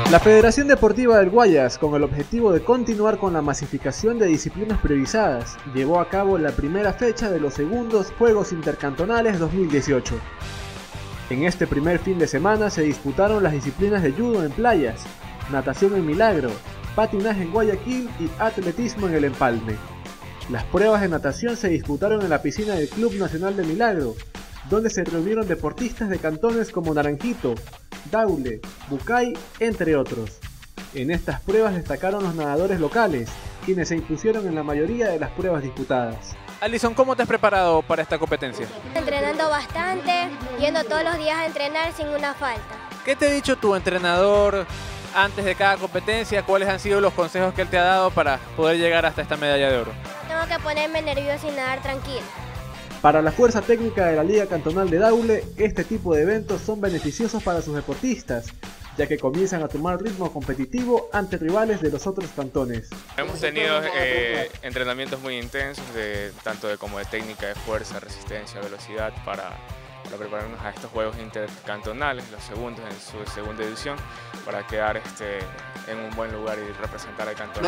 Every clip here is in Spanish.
La Federación Deportiva del Guayas, con el objetivo de continuar con la masificación de disciplinas priorizadas, llevó a cabo la primera fecha de los segundos Juegos Intercantonales 2018. En este primer fin de semana se disputaron las disciplinas de judo en playas, natación en Milagro, patinaje en Guayaquil y atletismo en El Empalme. Las pruebas de natación se disputaron en la piscina del Club Nacional de Milagro, donde se reunieron deportistas de cantones como Naranjito, Daule, Bucay, entre otros. En estas pruebas destacaron los nadadores locales, quienes se impusieron en la mayoría de las pruebas disputadas. Alison, ¿cómo te has preparado para esta competencia? Entrenando bastante, yendo todos los días a entrenar sin una falta. ¿Qué te ha dicho tu entrenador antes de cada competencia? ¿Cuáles han sido los consejos que él te ha dado para poder llegar hasta esta medalla de oro? Tengo que ponerme nerviosa y nadar tranquila. Para la fuerza técnica de la Liga Cantonal de Daule, este tipo de eventos son beneficiosos para sus deportistas, ya que comienzan a tomar ritmo competitivo ante rivales de los otros cantones. Hemos tenido entrenamientos muy intensos, tanto como de técnica, de fuerza, resistencia, velocidad, para prepararnos a estos Juegos Intercantonales, los segundos en su segunda edición, para quedar en un buen lugar y representar al cantón.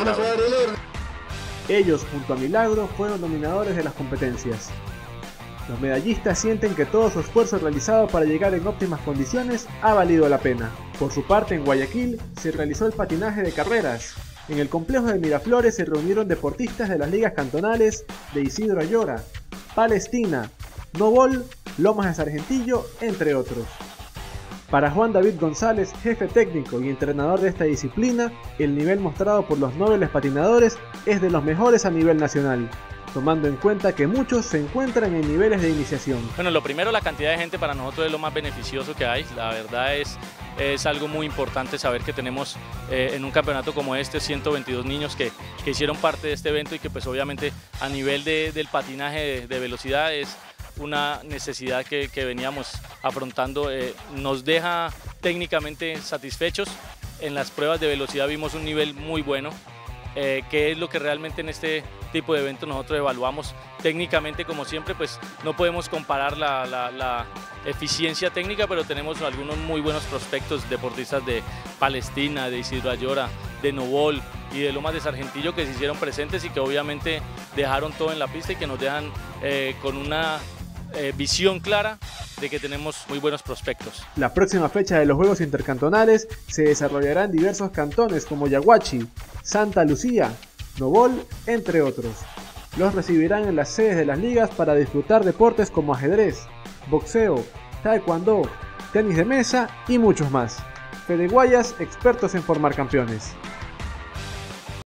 Ellos, junto a Milagro, fueron dominadores de las competencias. Los medallistas sienten que todo su esfuerzo realizado para llegar en óptimas condiciones ha valido la pena. Por su parte, en Guayaquil se realizó el patinaje de carreras. En el complejo de Miraflores se reunieron deportistas de las ligas cantonales de Isidro Ayora, Palestina, Novol, Lomas de Sargentillo, entre otros. Para Juan David González, jefe técnico y entrenador de esta disciplina, el nivel mostrado por los nobles patinadores es de los mejores a nivel nacional, tomando en cuenta que muchos se encuentran en niveles de iniciación. Bueno, lo primero, la cantidad de gente para nosotros es lo más beneficioso que hay. La verdad es algo muy importante saber que tenemos en un campeonato como este 122 niños que hicieron parte de este evento y que pues obviamente a nivel del patinaje de velocidad es una necesidad que veníamos afrontando. Nos deja técnicamente satisfechos. En las pruebas de velocidad vimos un nivel muy bueno. Que es lo que realmente en este tipo de eventos nosotros evaluamos técnicamente. Como siempre, pues no podemos comparar la eficiencia técnica, pero tenemos algunos muy buenos prospectos, deportistas de Palestina, de Isidro Ayora, de Novol y de Lomas de Sargentillo, que se hicieron presentes y que obviamente dejaron todo en la pista y que nos dejan con una visión clara de que tenemos muy buenos prospectos. La próxima fecha de los Juegos Intercantonales se desarrollará en diversos cantones como Yaguachi, Santa Lucía, Novol, entre otros. Los recibirán en las sedes de las ligas para disfrutar deportes como ajedrez, boxeo, taekwondo, tenis de mesa y muchos más. Fede Guayas, expertos en formar campeones.